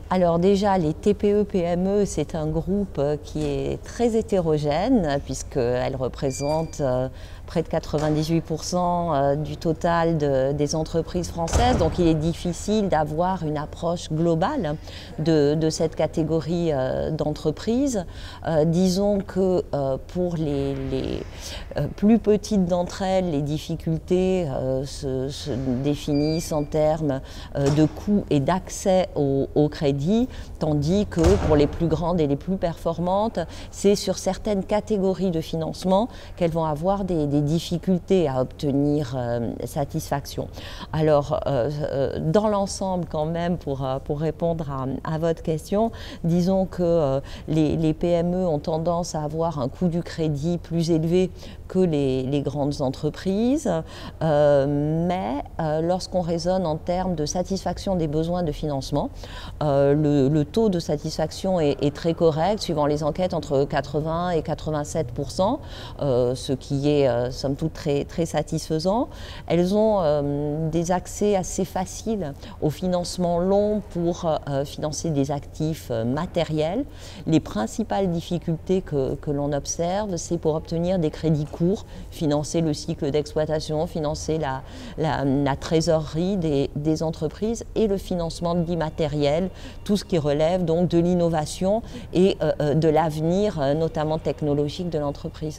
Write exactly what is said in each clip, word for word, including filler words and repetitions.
Alors déjà, les T P E P M E, c'est un groupe qui est très hétérogène puisqu'elles représentent près de quatre-vingt-dix-huit pour cent du total de, des entreprises françaises. Donc il est difficile d'avoir une approche globale de, de cette catégorie d'entreprises. Euh, disons que euh, pour les, les euh, plus petites d'entre elles, les difficultés euh, se, se définissent en termes euh, de coûts et d'accès au, au crédit, tandis que pour les plus grandes et les plus performantes, c'est sur certaines catégories de financement qu'elles vont avoir des, des difficultés à obtenir euh, satisfaction. Alors, euh, euh, dans l'ensemble quand même, pour, euh, pour répondre à, à votre question, disons que euh, les, les P M E ont tendance à avoir un coût du crédit plus élevé que les, les grandes entreprises, euh, mais euh, lorsqu'on raisonne en termes de satisfaction des besoins de financement, euh, le, le taux de satisfaction est, est très correct, suivant les enquêtes, entre quatre-vingts et quatre-vingt-sept pour cent, euh, ce qui est euh, somme toute très, très satisfaisant. Elles ont euh, des accès assez faciles au financement long pour euh, financer des actifs euh, matériels. Les principales difficultés que, que l'on observe, c'est pour obtenir des crédits courts, financer le cycle d'exploitation, financer la, la, la trésorerie des, des entreprises et le financement de l'immatériel, tout ce qui relève donc de l'innovation et euh, de l'avenir, euh, notamment technologique, de l'entreprise.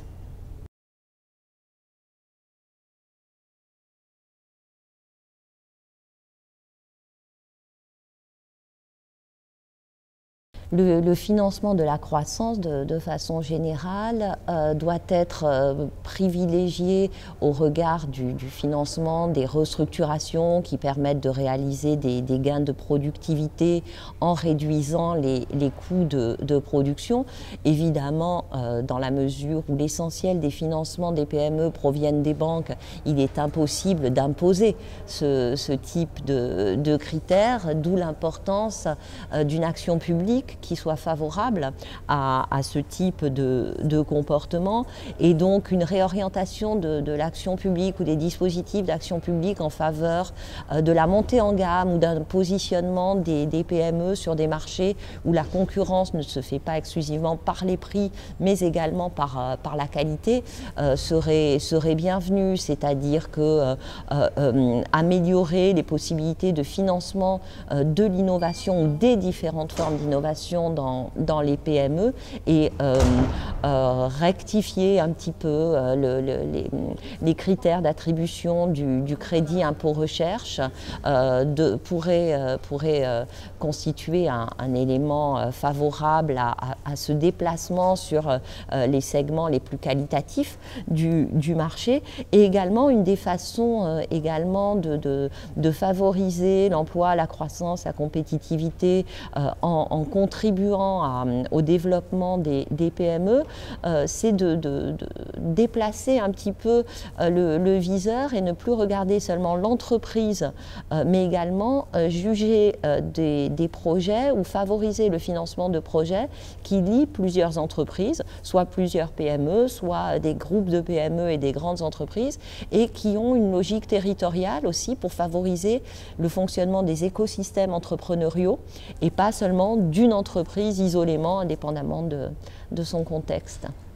Le, le financement de la croissance, de, de façon générale, euh, doit être euh, privilégié au regard du, du financement des restructurations qui permettent de réaliser des, des gains de productivité en réduisant les, les coûts de, de production. Évidemment, euh, dans la mesure où l'essentiel des financements des P M E proviennent des banques, il est impossible d'imposer ce, ce type de, de critères, d'où l'importance euh, d'une action publique qui soit favorable à, à ce type de, de comportement, et donc une réorientation de, de l'action publique ou des dispositifs d'action publique en faveur euh, de la montée en gamme ou d'un positionnement des, des P M E sur des marchés où la concurrence ne se fait pas exclusivement par les prix mais également par, euh, par la qualité, euh, serait, serait bienvenue, c'est-à-dire que euh, euh, améliorer les possibilités de financement euh, de l'innovation ou des différentes formes d'innovation Dans, dans les P M E et euh, euh, rectifier un petit peu euh, le, le, les, les critères d'attribution du, du crédit impôt recherche euh, de, pourrait, euh, pourrait euh, constituer un, un élément euh, favorable à, à, à ce déplacement sur euh, les segments les plus qualitatifs du, du marché, et également une des façons euh, également de, de, de favoriser l'emploi, la croissance, la compétitivité euh, en, en contribuant à, au développement des, des P M E, euh, c'est de, de, de déplacer un petit peu euh, le, le viseur et ne plus regarder seulement l'entreprise, euh, mais également euh, juger euh, des, des projets ou favoriser le financement de projets qui lient plusieurs entreprises, soit plusieurs P M E, soit des groupes de P M E et des grandes entreprises, et qui ont une logique territoriale aussi pour favoriser le fonctionnement des écosystèmes entrepreneuriaux et pas seulement d'une entreprise isolément, indépendamment de, de son contexte.